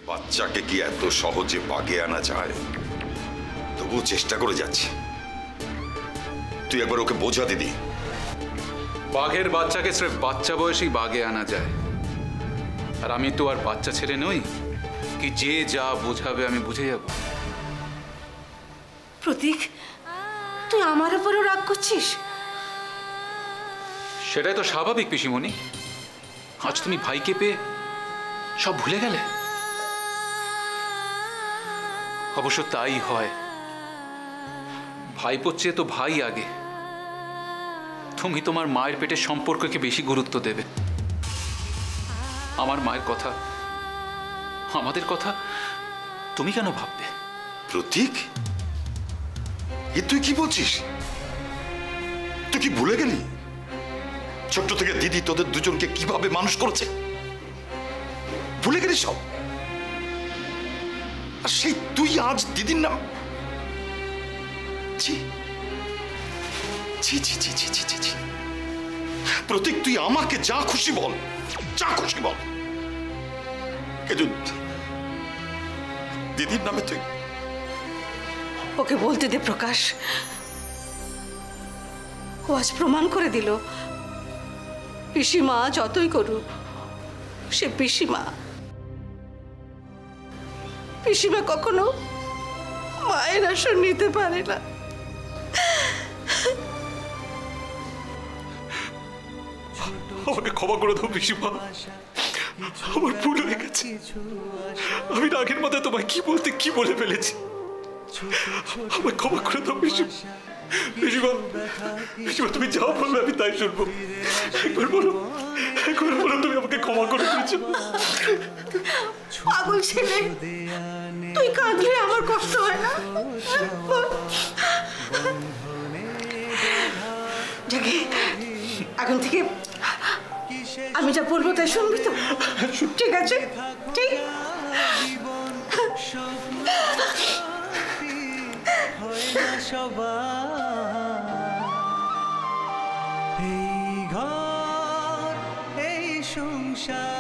বাচ্চাকে কি এত সহজে বাগে আনা যায়? তবুও চেষ্টা করে যাচ্ছি। তুই একবার ওকে বোঝা দিদি। বাঘের বাচ্চাকে স্রেফ বাচ্চা বয়সেই বাগে আনা যায়। আর আমি তো আর বাচ্চা ছেলে নই কি যে যা বোঝাবে আমি বুঝে যাব। প্রতীক, তুই আমার উপরও রাগ করছিস? সেটাই তো স্বাভাবিক পিসিমণি। আজ তুমি ভাইকে পেয়ে সব ভুলে গেলে। অবশ্য তাই হয়, ভাইপোর চেয়ে তো ভাই আগে। তুমি তোমার মায়ের পেটের সম্পর্ককে বেশি গুরুত্ব দেবে। আমার মায়ের কথা, আমাদের কথা তুমি কেন ভাববে? প্রতীক, এ তুই কি বলছিস? তুই কি ভুলে গেলি ছোট্ট থেকে দিদি তোদের দুজনকে কিভাবে মানুষ করেছে? ভুলে গেলি সব? আর সেই তুই আজ দিদির নাম? ছি ছি ছি ছি ছি ছি ছি। প্রতীক, তুই আমাকে যা খুশি বল, যা খুশি বল, কিন্তু দিদির নামে তুই। ওকে বলতে দে প্রকাশ। ও আজ প্রমাণ করে দিল পিসিমা যতই করুক সে পিসিমা। পিসিমা কখনো মায়ের আসন নিতে পারে না। আমাকে ক্ষমা করে দাও পিসিমা, আমার ভুল হয়ে গেছে। আমি রাগের মাথায় তোমায় কি বলতে কি বলে ফেলেছি। আমাকে ক্ষমা করে দাও পিসিমা। পিসিমা, পিসিমা তুমি যা বলবে আমি তাই শুনবো। একবার বলো, একবার বলো তুমি আমাকে ক্ষমা করে দিয়েছো। পাগল ছেলে, তুই কাঁদলে আমার কষ্ট হয় না? জাগে, এখন থেকে আমি যা বলবো তাই শুনবি তো? ঠিক আছে? ঠিক। এই ঘর, এই সংসার